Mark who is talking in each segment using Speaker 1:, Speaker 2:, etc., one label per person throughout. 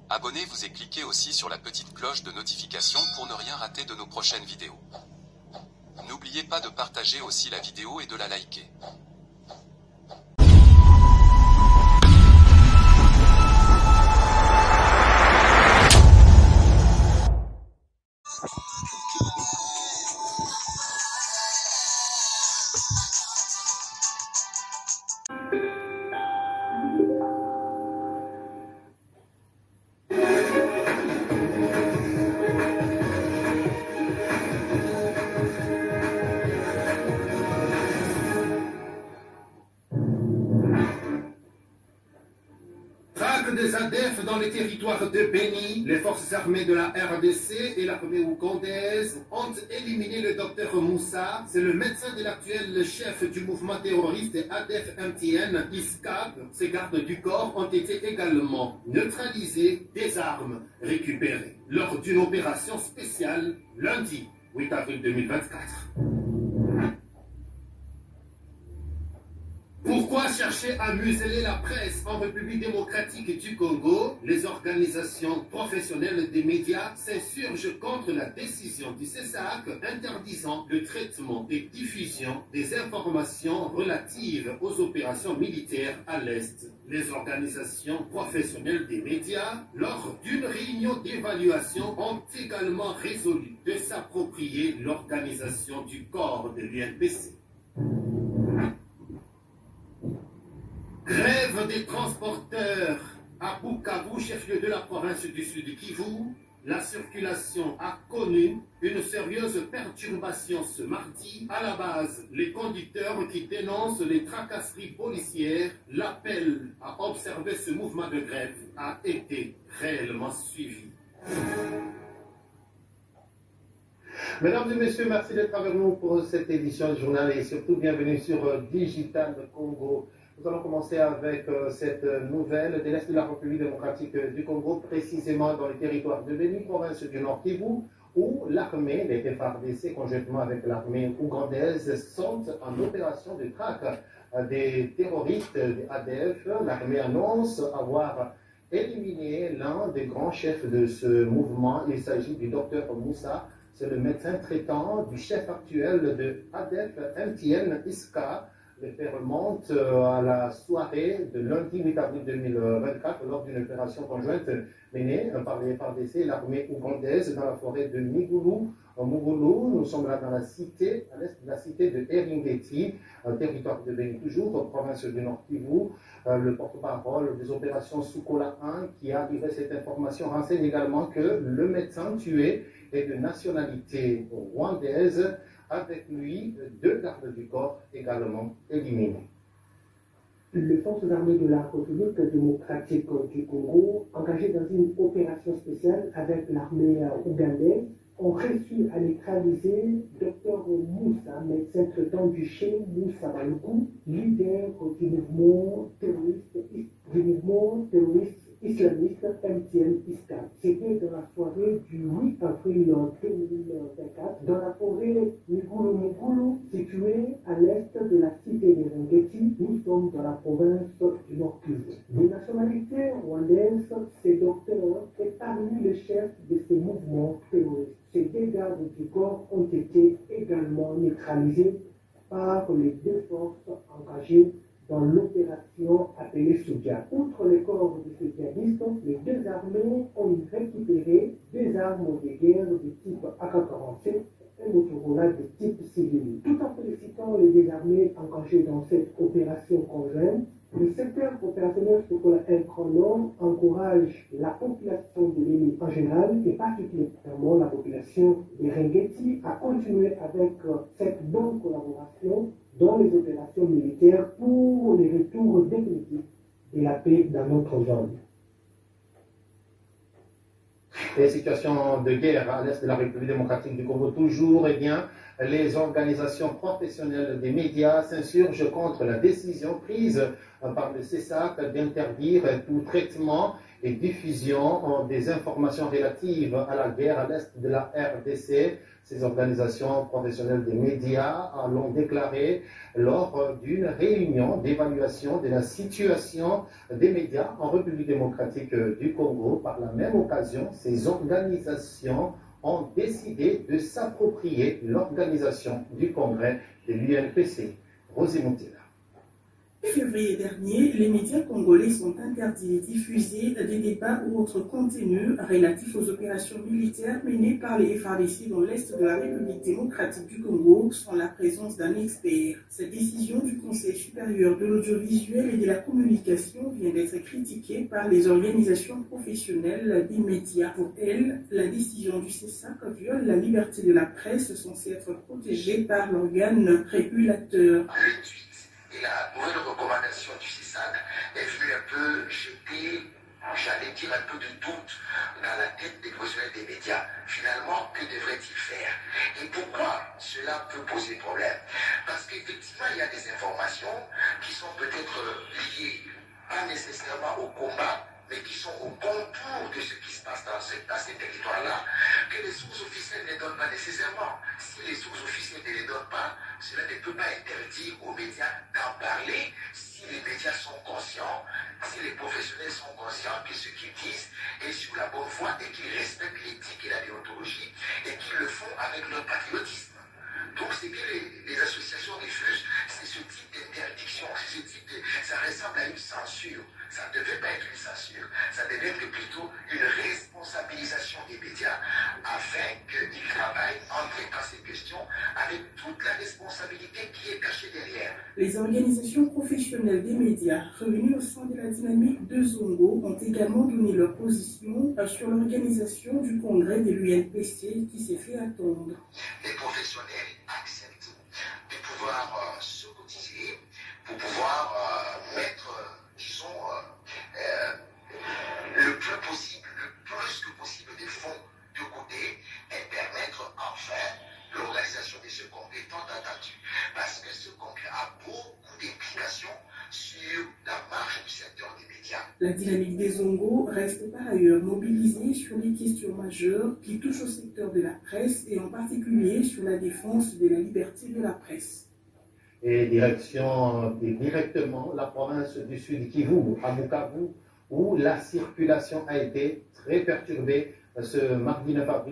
Speaker 1: Abonnez-vous et cliquez aussi sur la petite cloche de notification pour ne rien rater de nos prochaines vidéos. N'oubliez pas de partager aussi la vidéo et de la liker.
Speaker 2: Des ADF dans les territoires de Béni, les forces armées de la RDC et l'armée ougandaise ont éliminé le docteur Moussa. C'est le médecin de l'actuel chef du mouvement terroriste ADF MTN, ISCAP. Ces gardes du corps ont été également neutralisés, des armes récupérées lors d'une opération spéciale lundi 8 avril 2024. Pourquoi chercher à museler la presse en République démocratique du Congo? Les organisations professionnelles des médias s'insurgent contre la décision du CESAC interdisant le traitement et diffusion des informations relatives aux opérations militaires à l'Est. Les organisations professionnelles des médias, lors d'une réunion d'évaluation, ont également résolu de s'approprier l'organisation du corps de l'UNPC. Grève des transporteurs à Bukavu, chef-lieu de la province du Sud Kivu. La circulation a connu une sérieuse perturbation ce mardi. À la base, les conducteurs qui dénoncent les tracasseries policières, l'appel à observer ce mouvement de grève a été réellement suivi.
Speaker 3: Mesdames et messieurs, merci d'être avec nous pour cette édition du journal et surtout bienvenue sur Digital Congo. Nous allons commencer avec cette nouvelle de l'Est de la République démocratique du Congo, précisément dans le territoire de Béni, province du Nord Kivu, où l'armée, les FARDC, conjointement avec l'armée ougandaise, sont en opération de traque des terroristes de ADF. L'armée annonce avoir éliminé l'un des grands chefs de ce mouvement. Il s'agit du docteur Moussa. C'est le médecin traitant du chef actuel de ADF MTN ISCA. Les faits remontent à la soirée de lundi 8 avril 2024 lors d'une opération conjointe menée par les FARDC et l'armée ougandaise dans la forêt de Migulu. Mugulu, nous sommes là dans la cité, à l'est de la cité de Eringeti, territoire de Béni, toujours, province du Nord Kivu. Le porte-parole des opérations Soukola 1 qui a livré cette information renseigne également que le médecin tué est de nationalité rwandaise. Avec lui, 2 gardes du corps également éliminés.
Speaker 4: Les forces armées de la République démocratique du Congo, engagées dans une opération spéciale avec l'armée ougandaise, ont réussi à neutraliser Dr Moussa, médecin traitant du chef Moussa Baloukou, leader du mouvement terroriste islamiste MTN ISCA. C'était dans la soirée du 8 avril 2024 dans la forêt Migulu, située à l'est de la cité de Rengeti. Nous sommes dans la province du Nord Kivu. De nationalité rwandaise, ces docteurs est parmi les chefs de ce mouvement terroriste. Ces 2 gardes du corps ont été également neutralisés par les 2 forces engagées dans l'opération appelée Soudia. Outre les corps de ces djihadistes, les 2 armées ont récupéré 2 armes de guerre de type AK-47 et Motorola de type civil. Tout en félicitant les 2 armées engagées dans cette opération conjointe, le secteur opérationnel Soukola 1 encourage la population de l'île en général et particulièrement la population de Rengeti à continuer avec cette bonne collaboration dans les opérations militaires pour le retour définitif de la paix dans notre zone.
Speaker 3: Les situations de guerre à l'est de la République démocratique du Congo toujours, eh bien, Les organisations professionnelles des médias s'insurgent contre la décision prise par le CESAC d'interdire tout traitement et diffusion des informations relatives à la guerre à l'est de la RDC. Ces organisations professionnelles des médias l'ont déclaré lors d'une réunion d'évaluation de la situation des médias en République démocratique du Congo. Par la même occasion, ces organisations ont décidé de s'approprier l'organisation du congrès de l'UNPC. Rosy Moutila.
Speaker 5: En février dernier, les médias congolais sont interdits de diffuser des débats ou autres contenus relatifs aux opérations militaires menées par les FARDC dans l'est de la République démocratique du Congo sans la présence d'un expert. Cette décision du Conseil supérieur de l'audiovisuel et de la communication vient d'être critiquée par les organisations professionnelles des médias. Pour elles, la décision du CESAC viole la liberté de la presse censée être protégée par l'organe régulateur.
Speaker 6: Et la nouvelle recommandation du CESAC est venue un peu jeter, j'allais dire, un peu de doute dans la tête des professionnels des médias. Finalement, que devraient-ils faire? Et pourquoi cela peut poser problème? Parce qu'effectivement, il y a des informations qui sont peut-être liées, pas nécessairement au combat, mais qui sont au contour de ce qui se passe dans ces territoires-là, que les sources officielles ne donnent pas nécessairement. Si les sources officielles ne les donnent pas, cela ne peut pas interdire aux médias d'en parler si les médias sont conscients, si les professionnels sont conscients que ce qu'ils disent est sur la bonne voie et qu'ils respectent l'éthique et la déontologie et qu'ils le font avec leur patriotisme. Donc ce que les associations refusent, c'est ce type d'interdiction, ça ressemble à une censure. Ça ne devait pas être une censure, ça devait être plutôt une responsabilisation des médias afin qu'ils travaillent en traitant ces questions avec toute la responsabilité qui est cachée derrière.
Speaker 5: Les organisations professionnelles des médias revenues au sein de la dynamique de Zongo ont également donné leur position sur l'organisation du congrès de l'UNPC qui s'est fait attendre.
Speaker 6: Les professionnels acceptent de pouvoir se cotiser pour pouvoir mettre le plus possible, le plus que possible des fonds de côté et permettre enfin l'organisation de ce congrès tant attendu. Parce que ce congrès a beaucoup d'implications sur la marche du secteur des médias.
Speaker 5: La dynamique des Zongo reste par ailleurs mobilisée sur les questions majeures qui touchent au secteur de la presse et en particulier sur la défense de la liberté de la presse.
Speaker 3: Et directement la province du Sud Kivu, à Bukavu, où la circulation a été très perturbée ce mardi 9 avril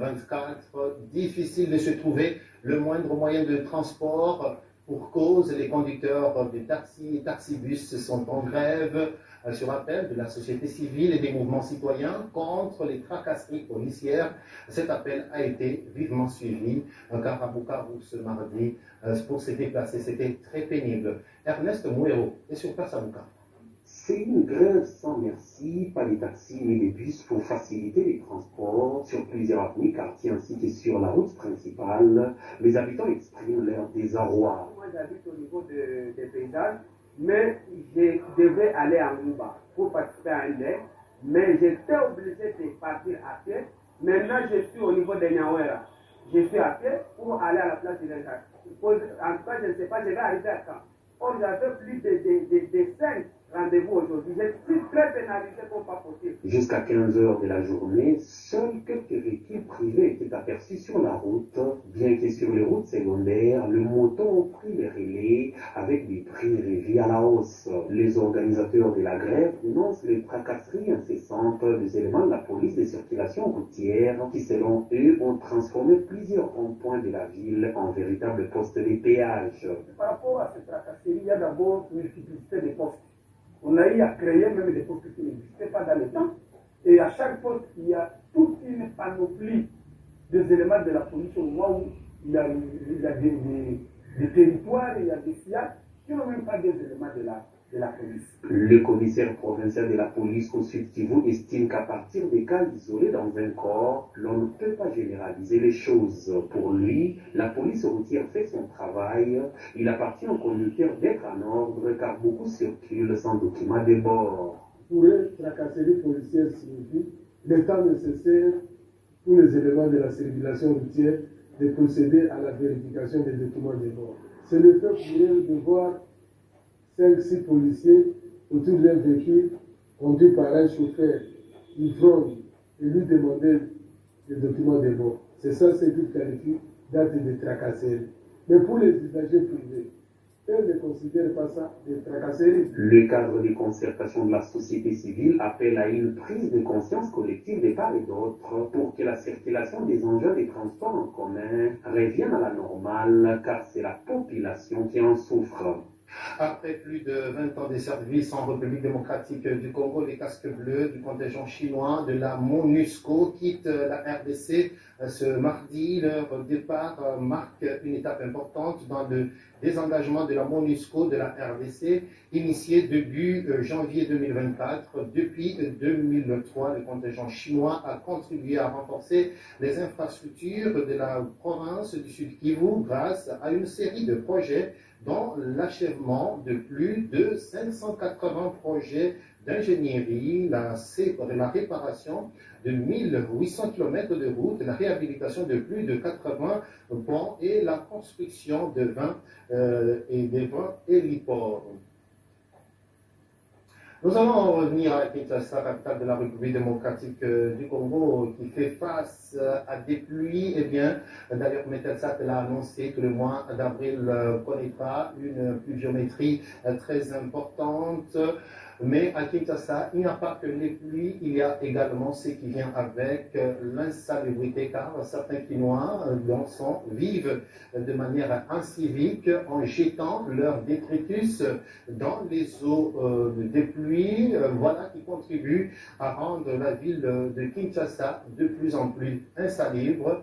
Speaker 3: 2024. Difficile de se trouver le moindre moyen de transport pour cause les conducteurs de taxis et taxibus sont en grève sur appel de la société civile et des mouvements citoyens contre les tracasseries policières. Cet appel a été vivement suivi car à Bukavu ce mardi pour se déplacer c'était très pénible. Ernest Mouero est sur place à Bukavu.
Speaker 7: C'est une grève sans merci, pas les taxis ni les bus pour faciliter les transports sur plusieurs avenues, quartiers ainsi que sur la route principale. Les habitants expriment leur désarroi.
Speaker 8: Moi j'habite au niveau des paysages, mais je devais aller à Mouba pour participer à un lait, mais j'étais obligé de partir à pied. Maintenant je suis au niveau de Nyawera. Je suis à pied pour aller à la place de l'État. En tout cas, je ne sais pas, je vais arriver à quand. Or, j'avais plus de 5 rendez-vous aujourd'hui. Je suis très pénalisé pour pas possible.
Speaker 7: Jusqu'à 15 heures de la journée, seuls quelques véhicules privés étaient aperçus sur la route, bien que sur les routes secondaires, les motos ont pris les relais avec des prix revus à la hausse. Les organisateurs de la grève dénoncent les tracasseries incessantes des éléments de la police de circulation routière qui, selon eux, ont transformé plusieurs ronds-points de la ville en véritables postes de péage.
Speaker 8: Par rapport à ces tracasseries, il y a d'abord une multiplicité de postes. On a eu à créer même des postes qui n'existaient pas dans le temps. Et à chaque poste, il y a toute une panoplie des éléments de la police au moment où il y a des territoires, il y a des SIAC qui n'ont même pas des éléments de la police.
Speaker 7: Le commissaire provincial de la police au Sud Kivu estime qu'à partir des cas isolés dans un corps, l'on ne peut pas généraliser les choses. Pour lui, la police routière fait son travail. Il appartient aux conducteurs d'être en ordre car beaucoup circulent sans document de bord.
Speaker 9: Pour eux, la tracasserie policière signifie le temps nécessaire pour les éléments de la circulation routière de procéder à la vérification des documents de bord. C'est le fait pour eux de voir 5-6 policiers autour d'un véhicule conduit par un chauffeur ivrogne et lui demander les documents de bord. C'est ça ce qu'ils qualifient d'acte de tracasserie. Mais pour les usagers privés, eux ne considèrent pas ça de tracasserie.
Speaker 7: Le cadre de concertation de la société civile appelle à une prise de conscience collective de part et d'autre pour que la circulation des engins de transport en commun revienne à la normale, car c'est la population qui en souffre.
Speaker 3: Après plus de 20 ans de service en République démocratique du Congo, les casques bleus du contingent chinois de la MONUSCO quittent la RDC ce mardi. Leur départ marque une étape importante dans le désengagement de la MONUSCO de la RDC, initié début janvier 2024. Depuis 2003, le contingent chinois a contribué à renforcer les infrastructures de la province du Sud Kivu grâce à une série de projets dont l'achèvement de plus de 580 projets d'ingénierie, la réparation de 1800 km de routes, la réhabilitation de plus de 80 ponts et la construction de 20 héliports. Nous allons revenir à Kinshasa, capitale de la République démocratique du Congo, qui fait face à des pluies. Eh bien, d'ailleurs, Metelsat l'a annoncé que le mois d'avril connaîtra une pluviométrie très importante. Mais à Kinshasa, il n'y a pas que les pluies, il y a également ce qui vient avec l'insalubrité, car certains Kinois vivent de manière incivique en jetant leurs détritus dans les eaux des pluies. Voilà qui contribue à rendre la ville de Kinshasa de plus en plus insalubre.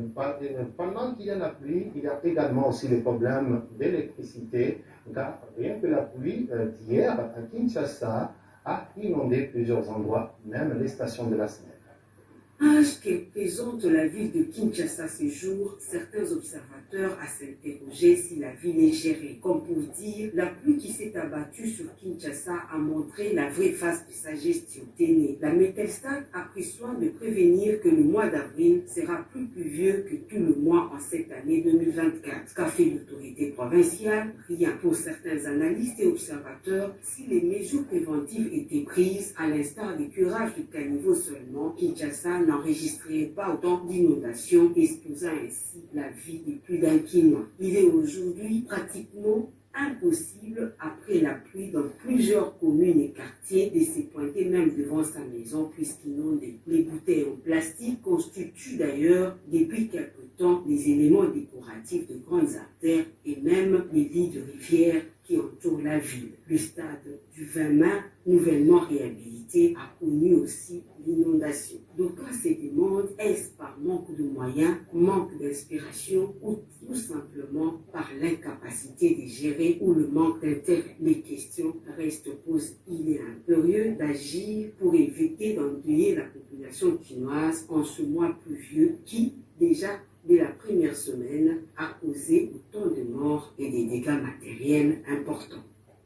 Speaker 3: Pendant qu'il y a la pluie, il y a également aussi le problème d'électricité, car rien que la pluie d'hier à Kinshasa a inondé plusieurs endroits, même les stations de la SNEL.
Speaker 10: Âge que présente la ville de Kinshasa ces jours, certains observateurs à s'interroger si la ville est gérée. Comme pour dire, la pluie qui s'est abattue sur Kinshasa a montré la vraie face de sa gestion. La Metelstat a pris soin de prévenir que le mois d'avril sera plus pluvieux que tout le mois en cette année 2024. Qu'a fait l'autorité provinciale? Rien. Pour certains analystes et observateurs, si les mesures préventives étaient prises, à l'instar des curages de caniveaux seulement, Kinshasa n'enregistrait pas autant d'inondations, exposant ainsi la vie de plus d'un Kinois. Il est aujourd'hui pratiquement impossible, après la pluie dans plusieurs communes et quartiers, de se pointer même devant sa maison puisqu'inondée. Les bouteilles en plastique constituent d'ailleurs depuis quelque temps des éléments décoratifs de grandes artères et même les lits de rivières qui entourent la ville. Le stade du 20 mai, nouvellement réhabilité, a connu aussi l'inondation. D'aucuns se demandent, est-ce par manque de moyens, manque d'inspiration ou tout simplement par l'incapacité de gérer ou le manque d'intérêt? Les questions restent posées. Il est impérieux d'agir pour éviter d'endeuiller la population chinoise en ce mois pluvieux qui, déjà, dès la première semaine, a causé autant de morts et des dégâts matériels importants.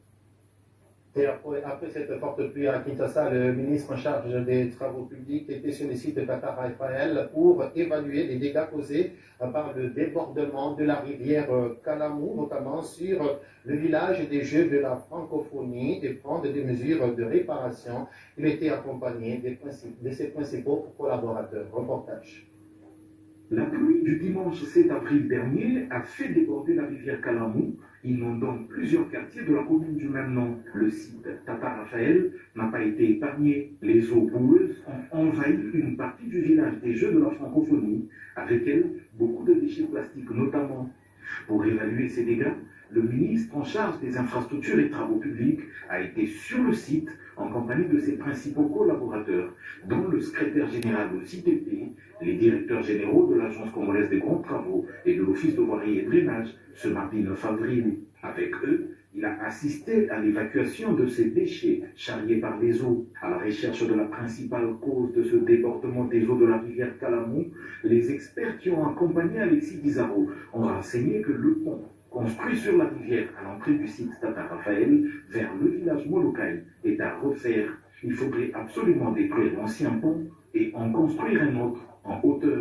Speaker 3: Et après cette forte pluie à Kinshasa, le ministre en charge des Travaux publics était sur le site de Tata Raphaël pour évaluer les dégâts causés par le débordement de la rivière Kalamou, notamment sur le village des Jeux de la francophonie, et prendre des mesures de réparation. Il était accompagné de ses principaux collaborateurs. Reportage.
Speaker 11: La pluie du dimanche 7 avril dernier a fait déborder la rivière Kalamou, inondant plusieurs quartiers de la commune du même nom. Le site Tata Raphaël n'a pas été épargné. Les eaux boueuses ont envahi une partie du village des Jeux de la francophonie, avec elles beaucoup de déchets plastiques notamment. Pour évaluer ces dégâts, le ministre en charge des infrastructures et travaux publics a été sur le site en compagnie de ses principaux collaborateurs, dont le secrétaire général de CITP, les directeurs généraux de l'Agence congolaise des grands travaux et de l'Office de voirie et drainage, ce mardi 9 avril. Avec eux, il a assisté à l'évacuation de ces déchets charriés par les eaux. À la recherche de la principale cause de ce débordement des eaux de la rivière Kalamou, les experts qui ont accompagné Alexis Guizarro ont renseigné que le pont construit sur la rivière à l'entrée du site Tata Raphaël vers le village Molokai est à refaire. Il faudrait absolument détruire l'ancien pont et en construire un autre en hauteur.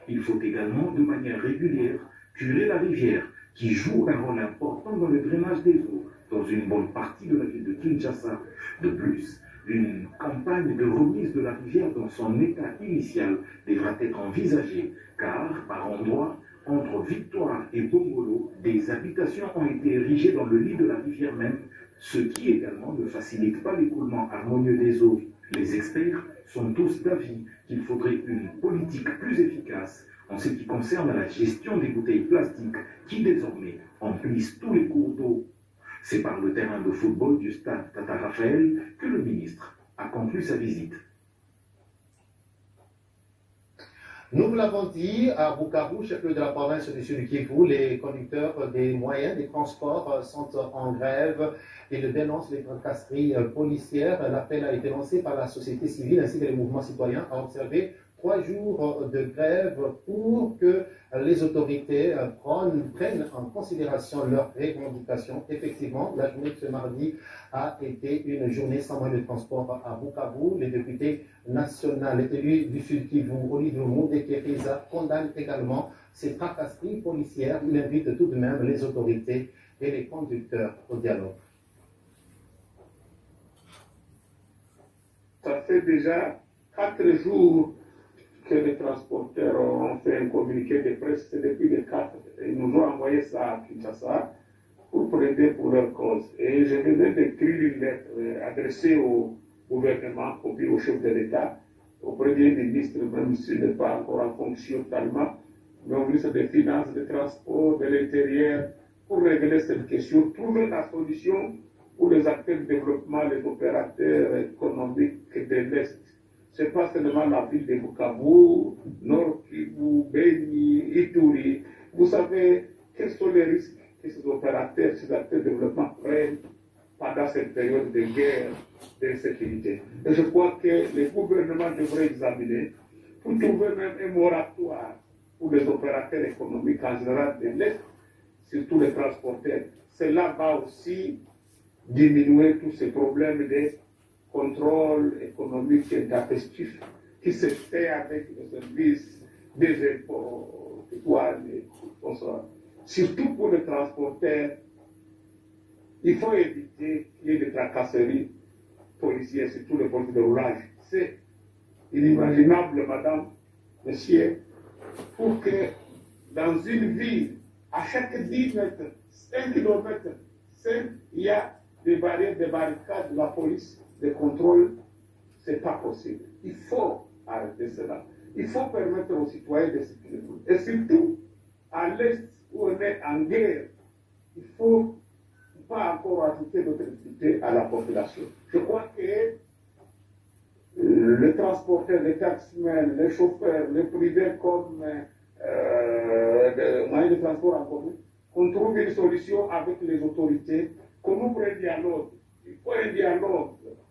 Speaker 11: Il faut également, de manière régulière, curer la rivière, qui joue un rôle important dans le drainage des eaux dans une bonne partie de la ville de Kinshasa. De plus, une campagne de remise de la rivière dans son état initial devra être envisagée, car par endroits, entre Victoire et Bongolo, des habitations ont été érigées dans le lit de la rivière même, ce qui également ne facilite pas l'écoulement harmonieux des eaux. Les experts sont tous d'avis qu'il faudrait une politique plus efficace en ce qui concerne la gestion des bouteilles plastiques qui désormais emplissent tous les cours d'eau. C'est par le terrain de football du stade Tata Raphaël que le ministre a conclu sa visite.
Speaker 3: Nous vous l'avons dit, à Bukavu, chef-lieu de la province du Sud-Kivu, les conducteurs des moyens des transports sont en grève et le dénoncent les tracasseries policières. L'appel a été lancé par la société civile ainsi que les mouvements citoyens à observer 3 jours de grève pour que les autorités prennent en considération leurs revendications. Effectivement, la journée de ce mardi a été une journée sans moyen de transport à Bukavu. Les députés nationaux élus du Sud-Kivu, Olivier Mundekeriza, condamnent également ces tracasseries policières. Il invite tout de même les autorités et les conducteurs au dialogue.
Speaker 12: Ça fait déjà 4 jours que les transporteurs ont fait un communiqué de presse, c'est depuis les 4. Ils nous ont envoyé ça à Kinshasa pour plaider pour leur cause. Et je venais d'écrire une lettre adressée au gouvernement, au chef de l'État, au Premier ministre, même s'il n'est pas encore en fonction totalement, mais au ministre des Finances, des Transports, de l'Intérieur, pour régler cette question, trouver la solution pour les acteurs de développement, les opérateurs économiques de l'Est. Ce n'est pas seulement la ville de Bukavu, Nord Kivu, Beni, Ituri. Vous savez quels sont les risques que ces opérateurs, ces acteurs de développement prennent pendant cette période de guerre, d'insécurité. Et je crois que les gouvernements devraient examiner pour trouver même un moratoire pour les opérateurs économiques en général de l'Est, surtout les transporteurs. Cela va aussi diminuer tous ces problèmes de contrôle économique et intempestif qui se fait avec le service des impôts, des douanes et tout ça. Surtout pour les transporteurs, il faut éviter qu'il y ait des tracasseries policières, surtout les policiers de roulage. C'est inimaginable, madame, monsieur, pour que dans une ville, à chaque 10 mètres, 5 km, il y a des barrières, des barricades de la police, des contrôles. Ce n'est pas possible. Il faut arrêter cela. Il faut permettre aux citoyens de circuler. Et surtout, à l'Est, où on est en guerre, il ne faut pas encore ajouter d'autres difficultés à la population. Je crois que les transporteurs, les taximens, les chauffeurs, les privés comme moyens de transport en commun, qu'on trouve une solution avec les autorités, qu'on ouvre un dialogue. Il faut un dialogue.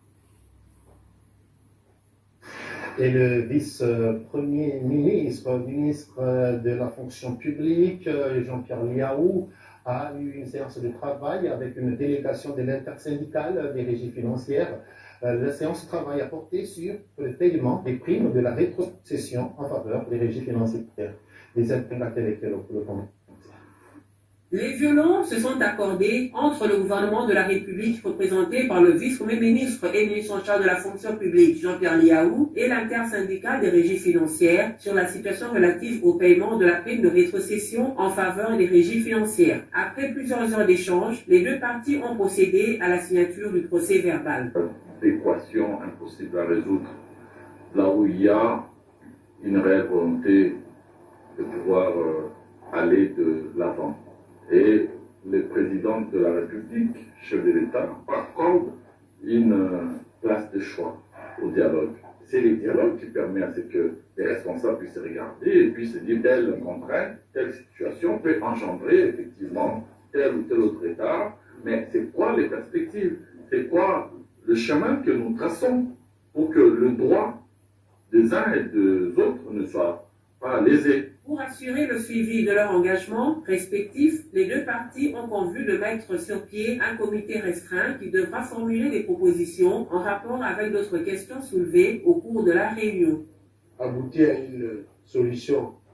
Speaker 3: Et le vice-premier ministre, ministre de la fonction publique, Jean-Pierre Liaou, a eu une séance de travail avec une délégation de l'intersyndicale des régies financières. La séance de travail a porté sur le paiement des primes de la rétrocession en faveur des régies financières. Les intellectuels pour le commentaire.
Speaker 10: Les violences se sont accordées entre le gouvernement de la République représenté par le vice-premier ministre et ministre en charge de la fonction publique Jean-Pierre Liaou et l'intersyndicale des régies financières sur la situation relative au paiement de la prime de rétrocession en faveur des régies financières. Après plusieurs heures d'échanges, les deux parties ont procédé à la signature du procès verbal.
Speaker 13: D'équation impossible à résoudre, là où il y a une réelle volonté de pouvoir aller de l'avant. Et le président de la République, chef de l'État, accorde une place de choix au dialogue. C'est le dialogue qui permet à ce que les responsables puissent regarder et puissent se dire telle contrainte, telle situation peut engendrer effectivement tel ou tel autre État, mais c'est quoi les perspectives? C'est quoi le chemin que nous traçons pour que le droit des uns et des autres ne soit pas lésé?
Speaker 10: Pour assurer le suivi de leur engagement respectif, les deux parties ont convenu de mettre sur pied un comité restreint qui devra formuler des propositions en rapport avec d'autres questions soulevées au cours de la réunion.
Speaker 12: Aboutir à une solution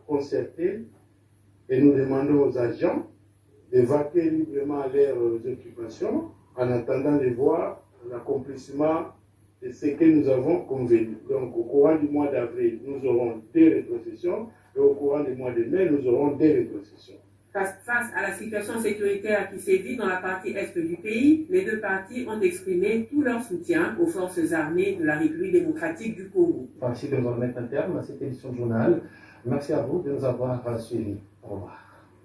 Speaker 12: concertée et nous demandons aux agents de vaquer librement leurs occupations en attendant de voir l'accomplissement de ce que nous avons convenu. Donc au courant du mois d'avril, nous aurons des rétrocessions et au courant du mois de mai, nous aurons des rétrocessions.
Speaker 10: Face à la situation sécuritaire qui sévit dans la partie est du pays, les deux parties ont exprimé tout leur soutien aux forces armées de la République démocratique du Congo.
Speaker 3: Ainsi que nous allons mettre un terme à cette édition de journal. Merci à vous de nous avoir suivis. Au revoir.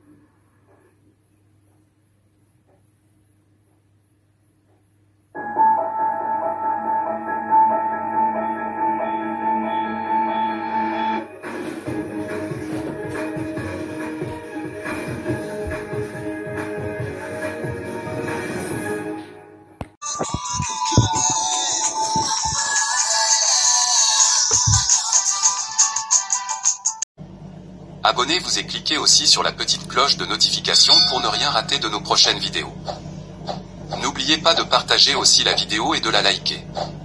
Speaker 1: Abonnez-vous et cliquez aussi sur la petite cloche de notification pour ne rien rater de nos prochaines vidéos. N'oubliez pas de partager aussi la vidéo et de la liker.